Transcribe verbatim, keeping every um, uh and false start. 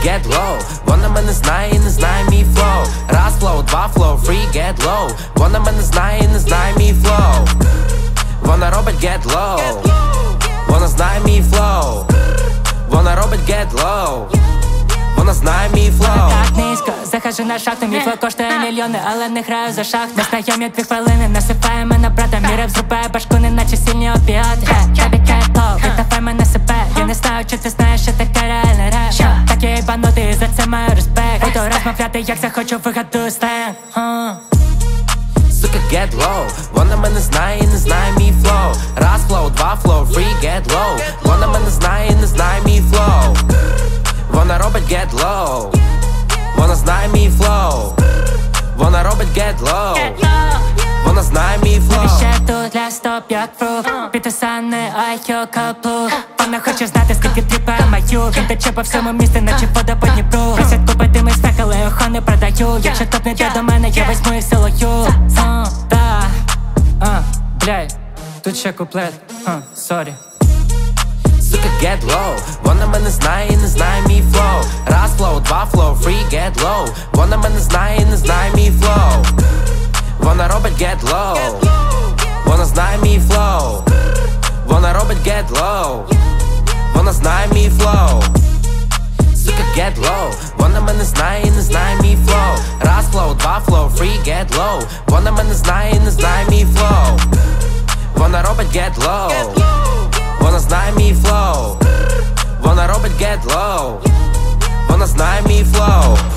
get low. Вона мене знає і не знає мій flow. Раз flow, два flow, free get low. Вона мене знає і не знає мій flow. Вона робить get low. Вона знає мій flow. Вона робить get low. Вона знає мій флоу. Так низько, захожу на шахту. Мій флоу коштує мільйони, але не граю за шахту. Незнайомі дві хвилини, насипає мене брата. Мій реп зрубає башку, неначе сильні опіати. Тобі кетлоу, віддавай мене себе. Я не знаю, чи ти знаєш, що таке реальний реп. Так я ібанутий, і за це маю респект. Буду розмовляти, як захочу, вигадую сленг. Сука, get low. Вона мене знає і не знає мій флоу. Раз флоу, два флоу, free get low. Вона мене знає і не знає мій флоу. Вона робить get low. Вона знає мій flow. Вона робить get low. Вона знає мій flow. Навіщо тут для стоп, як фрук. Підписаний айо каплу. Вона хоче знати, скільки тріпає маю. Він тече по всьому місту, наче вода по Дніпру. Просять купити мій спек, але його не продаю. Якщо топ не йде до мене, я візьму їх силою. Так, бляй, тут ще куплет, сорі. Сука, get low. Вона мене знає і не знає мій flow. Раз flow, два flow, free get low. Вона мене знає і не знає мій flow. Вона робить get low. Вона знає мій flow. Вона робить get low. Вона знає мій flow. Сука, get low. Вона мене знає і не знає мій flow. Раз flow, два flow, free get low. Вона мене знає і не знає мій flow. Вона робить get low. Вона знає мій flow. Вона робить get low. Вона знає мій flow.